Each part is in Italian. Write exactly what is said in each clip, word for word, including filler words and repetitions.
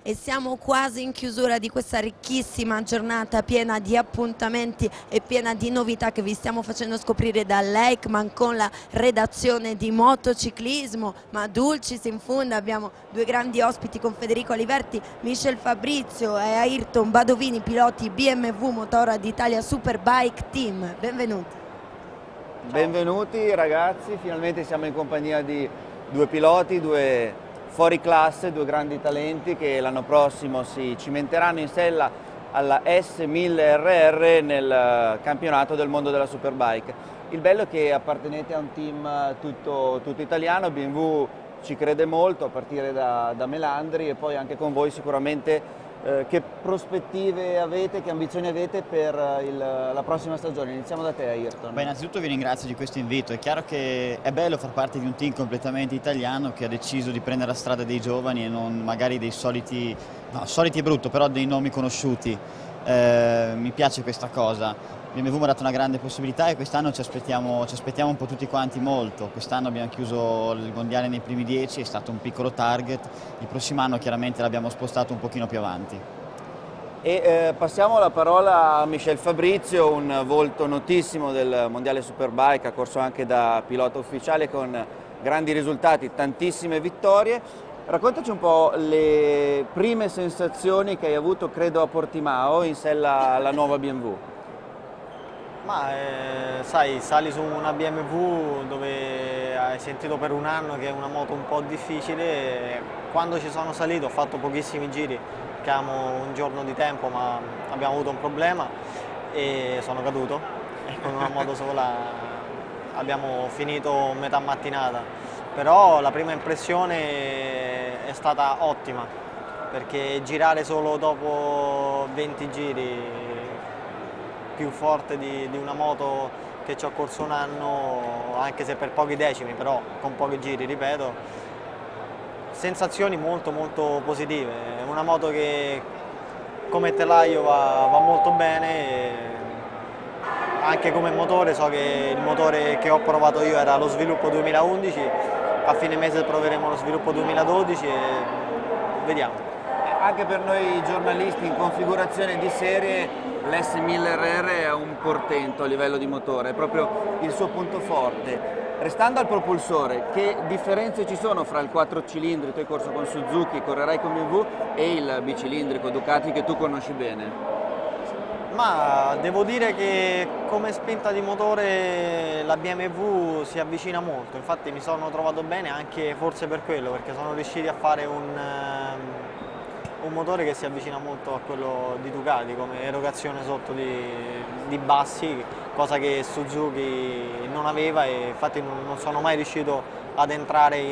e siamo quasi in chiusura di questa ricchissima giornata piena di appuntamenti e piena di novità che vi stiamo facendo scoprire dall'Eikman con la redazione di motociclismo, ma dulcis in fondo abbiamo due grandi ospiti con Federico Aliverti, Michel Fabrizio e Ayrton Badovini, piloti B M W Motorrad d'Italia Superbike Team. Benvenuti. Benvenuti ragazzi, finalmente siamo in compagnia di due piloti, due fuori classe, due grandi talenti che l'anno prossimo si cimenteranno in sella alla S mille R R nel campionato del mondo della Superbike. Il bello è che appartenete a un team tutto, tutto italiano, B M W ci crede molto a partire da, da Melandri, e poi anche con voi sicuramente eh, che prospettive avete, che ambizioni avete per il, la prossima stagione. Iniziamo da te, Ayrton. Beh, innanzitutto vi ringrazio di questo invito. È chiaro che è bello far parte di un team completamente italiano che ha deciso di prendere la strada dei giovani e non magari dei soliti, no, soliti è brutto, però dei nomi conosciuti. Eh, mi piace questa cosa. B M W mi ha dato una grande possibilità e quest'anno ci aspettiamo, ci aspettiamo un po' tutti quanti molto. Quest'anno abbiamo chiuso il mondiale nei primi dieci, è stato un piccolo target. Il prossimo anno chiaramente l'abbiamo spostato un pochino più avanti. E eh, passiamo la parola a Michel Fabrizio, un volto notissimo del mondiale Superbike, ha corso anche da pilota ufficiale con grandi risultati, tantissime vittorie. Raccontaci un po' le prime sensazioni che hai avuto, credo, a Portimao in sella alla nuova B M W. Ma eh, sai, sali su una B M W dove hai sentito per un anno che è una moto un po' difficile. Quando ci sono salito ho fatto pochissimi giri, abbiamo un giorno di tempo, ma abbiamo avuto un problema e sono caduto e con una moto sola abbiamo finito metà mattinata. Però la prima impressione è stata ottima, perché girare solo dopo venti giri più forte di, di una moto che ci ho corso un anno, anche se per pochi decimi, però con pochi giri, ripeto, sensazioni molto molto positive. È una moto che come telaio va, va molto bene, anche come motore. So che il motore che ho provato io era lo sviluppo duemilaundici, a fine mese proveremo lo sviluppo duemiladodici e vediamo. Anche per noi giornalisti in configurazione di serie l'S mille R R è un portento a livello di motore, è proprio il suo punto forte. Restando al propulsore, che differenze ci sono fra il quattro cilindri, tu hai corso con Suzuki, correrai con B M W, e il bicilindrico Ducati che tu conosci bene? Ma devo dire che come spinta di motore la B M W si avvicina molto, infatti mi sono trovato bene anche forse per quello, perché sono riusciti a fare un, un motore che si avvicina molto a quello di Ducati come erogazione sotto di, di bassi, cosa che Suzuki non aveva, e infatti non, non sono mai riuscito ad entrare in,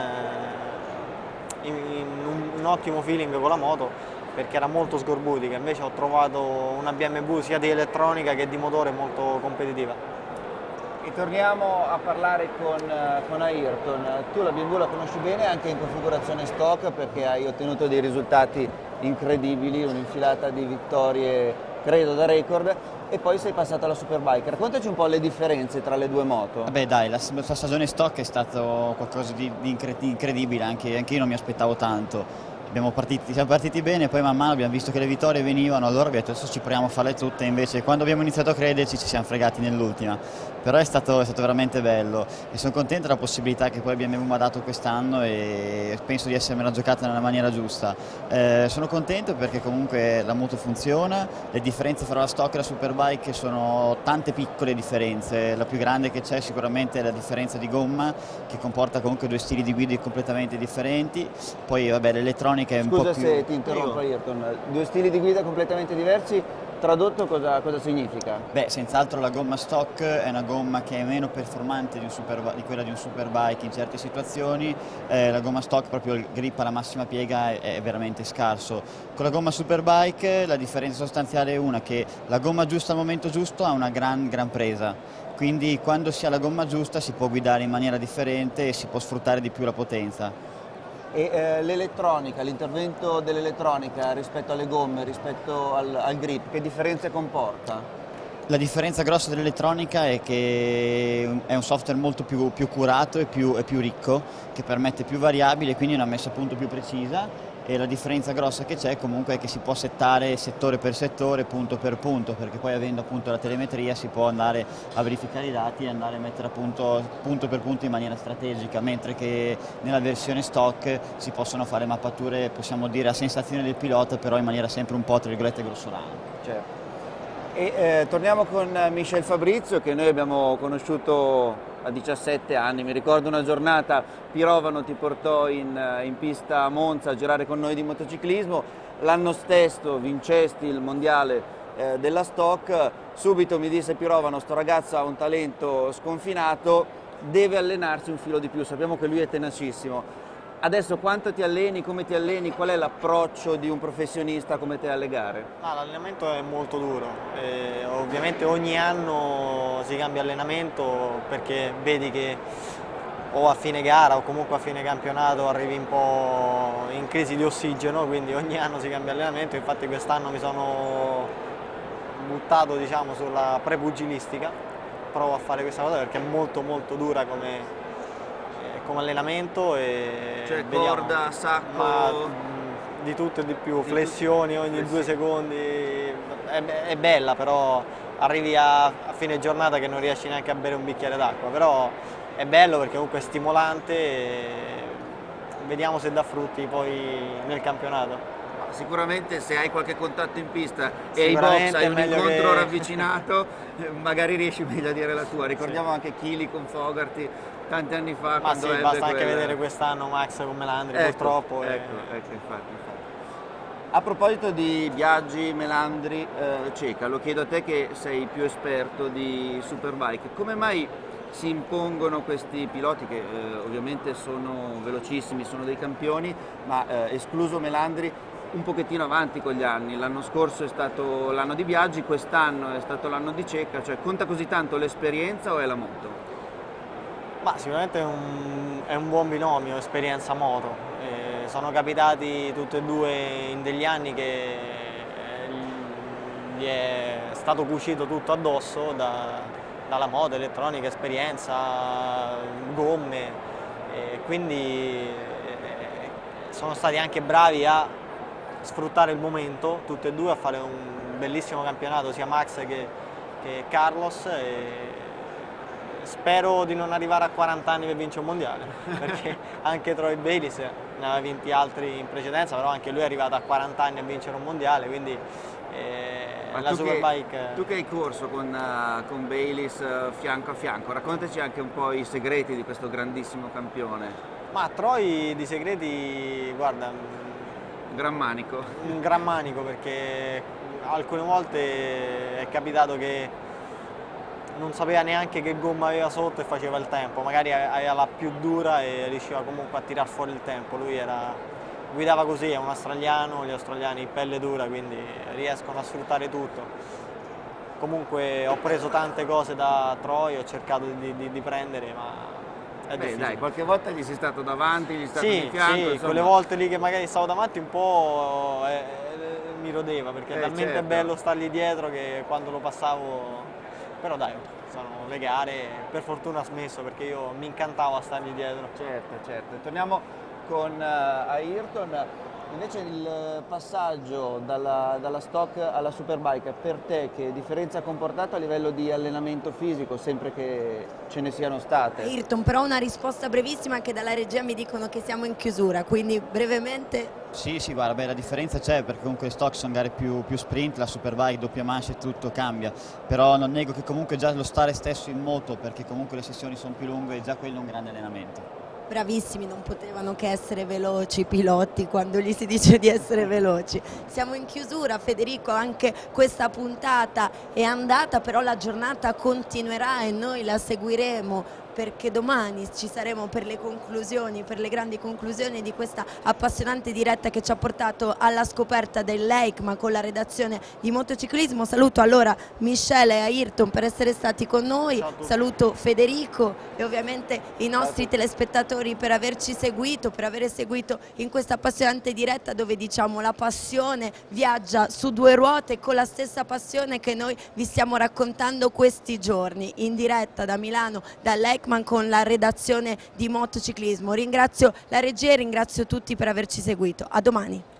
in, in un, un ottimo feeling con la moto, perché era molto scorbutica. Invece ho trovato una B M W sia di elettronica che di motore molto competitiva. E torniamo a parlare con, con Ayrton. Tu la B M W la conosci bene anche in configurazione stock, perché hai ottenuto dei risultati incredibili, un'infilata di vittorie credo da record, e poi sei passato alla Superbike. Raccontaci un po' le differenze tra le due moto. Vabbè dai, la, la stagione stock è stato qualcosa di, di incredibile, anche, anche io non mi aspettavo tanto. Abbiamo partiti, siamo partiti bene, poi man mano abbiamo visto che le vittorie venivano, allora abbiamo detto adesso ci proviamo a farle tutte, invece quando abbiamo iniziato a crederci ci siamo fregati nell'ultima. Però è stato, è stato veramente bello e sono contento della possibilità che poi B M W mi ha dato quest'anno e penso di essermela giocata nella maniera giusta. Eh, sono contento perché comunque la moto funziona, le differenze fra la stock e la Superbike sono tante piccole differenze, la più grande che c'è sicuramente è la differenza di gomma, che comporta comunque due stili di guida completamente differenti, poi vabbè l'elettronica è un Scusa po' più... se ti interrompo, Ayrton, due stili di guida completamente diversi, tradotto cosa, cosa significa? Beh, senz'altro la gomma stock è una gomma che è meno performante di, un super, di quella di un Superbike in certe situazioni, eh, la gomma stock, proprio il grip alla massima piega è, è veramente scarso. Con la gomma Superbike la differenza sostanziale è una, che la gomma giusta al momento giusto ha una gran, gran presa, quindi quando si ha la gomma giusta si può guidare in maniera differente e si può sfruttare di più la potenza. E eh, l'elettronica, l'intervento dell'elettronica rispetto alle gomme, rispetto al, al grip, che differenze comporta? La differenza grossa dell'elettronica è che è un software molto più, più curato e più, e più ricco, che permette più variabili e quindi una messa a punto più precisa. e la differenza grossa che c'è comunque è che si può settare settore per settore, punto per punto, perché poi avendo appunto la telemetria si può andare a verificare i dati e andare a mettere a punto punto per punto in maniera strategica, mentre che nella versione stock si possono fare mappature, possiamo dire, a sensazione del pilota, però in maniera sempre un po' tra virgolette grossolana. Certo. E eh, torniamo con Michel Fabrizio, che noi abbiamo conosciuto a diciassette anni. Mi ricordo una giornata, Pirovano ti portò in, in pista a Monza a girare con noi di motociclismo, l'anno stesso vincesti il mondiale eh, della stock. Subito mi disse Pirovano: sto ragazzo ha un talento sconfinato, deve allenarsi un filo di più. Sappiamo che lui è tenacissimo. Adesso quanto ti alleni, come ti alleni, qual è l'approccio di un professionista come te alle gare? Ah, l'allenamento è molto duro, eh, ovviamente ogni anno si cambia allenamento perché vedi che o a fine gara o comunque a fine campionato arrivi un po' in crisi di ossigeno, quindi ogni anno si cambia allenamento. Infatti quest'anno mi sono buttato, diciamo, sulla prepugilistica, provo a fare questa cosa perché è molto molto dura come... come allenamento e cioè vediamo. Corda, sacco, ma di tutto e di più, di flessioni ogni flessioni. due secondi, è, è bella, però arrivi a, a fine giornata che non riesci neanche a bere un bicchiere d'acqua, però è bello perché comunque è stimolante e vediamo se dà frutti poi nel campionato. Sicuramente se hai qualche contatto in pista e ai box hai un incontro che... ravvicinato, magari riesci meglio a dire la tua. Ricordiamo sì. anche Chili con Fogarty tanti anni fa. Ma sì, basta quella... anche vedere quest'anno Max con Melandri, ecco, purtroppo. Ecco, e... ecco, infatti, infatti. A proposito di Biaggi, Melandri, eh, Ceca, lo chiedo a te che sei più esperto di Superbike. Come mai si impongono questi piloti che eh, ovviamente sono velocissimi, sono dei campioni, ma eh, escluso Melandri, un pochettino avanti con gli anni? L'anno scorso è stato l'anno di Biaggi, quest'anno è stato l'anno di Ceca, cioè conta così tanto l'esperienza o è la moto? Ma sicuramente è un, è un buon binomio, esperienza moto. Eh, sono capitati tutti e due in degli anni che gli è stato cucito tutto addosso da, dalla moto, elettronica, esperienza, gomme, e quindi eh, sono stati anche bravi a sfruttare il momento, tutti e due, a fare un bellissimo campionato, sia Max che, che Carlos. E spero di non arrivare a quaranta anni per vincere un mondiale, perché anche Troy Bayliss ne aveva vinti altri in precedenza, però anche lui è arrivato a quaranta anni a vincere un mondiale, quindi eh, la Superbike... Che, tu che hai corso con, uh, con Bayliss uh, fianco a fianco, raccontaci anche un po' i segreti di questo grandissimo campione. Ma Troy di segreti, guarda... Un gran manico. Un gran manico, perché alcune volte è capitato che non sapeva neanche che gomma aveva sotto e faceva il tempo, magari aveva la più dura e riusciva comunque a tirar fuori il tempo. Lui era, guidava così, è un australiano, gli australiani pelle dura, quindi riescono a sfruttare tutto. Comunque ho preso tante cose da Troy, ho cercato di, di, di prendere, ma è Beh, dai, qualche volta gli sei stato davanti, gli sei stato sì, di fianco. Sì, insomma. Quelle volte lì che magari stavo davanti un po' eh, mi rodeva, perché eh, talmente certo. bello stargli dietro che quando lo passavo... Però dai, sono le gare, per fortuna ha smesso perché io mi incantavo a stargli dietro. Certo, certo. Torniamo con uh, Ayrton. Invece il passaggio dalla, dalla stock alla Superbike, per te che differenza ha comportato a livello di allenamento fisico, sempre che ce ne siano state? Ayrton, però una risposta brevissima, che dalla regia mi dicono che siamo in chiusura, quindi brevemente... Sì, sì, guarda, beh, la differenza c'è perché comunque le stock sono gare più, più sprint, la Superbike, doppia mancia e tutto cambia, però non nego che comunque già lo stare stesso in moto, perché comunque le sessioni sono più lunghe, e già quello è un grande allenamento. Bravissimi, non potevano che essere veloci i piloti quando gli si dice di essere veloci. Siamo in chiusura, Federico, anche questa puntata è andata, però la giornata continuerà e noi la seguiremo, perché domani ci saremo per le conclusioni, per le grandi conclusioni di questa appassionante diretta che ci ha portato alla scoperta del Lake, ma con la redazione di motociclismo. Saluto allora Michele e Ayrton per essere stati con noi, saluto Federico e ovviamente i nostri telespettatori per averci seguito, per aver seguito in questa appassionante diretta dove, diciamo, la passione viaggia su due ruote con la stessa passione che noi vi stiamo raccontando questi giorni in diretta da Milano, dal Lake Lekman con la redazione di Motociclismo. Ringrazio la regia e ringrazio tutti per averci seguito. A domani.